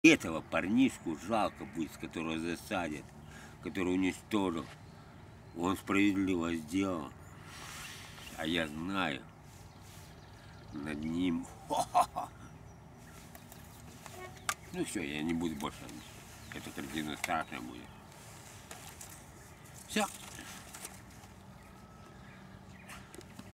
Этого парнишку жалко будет, которого засадят, который уничтожил. Он справедливо сделал. А я знаю, над ним... Ну все, я не буду больше. Эта картина страшная будет. Все.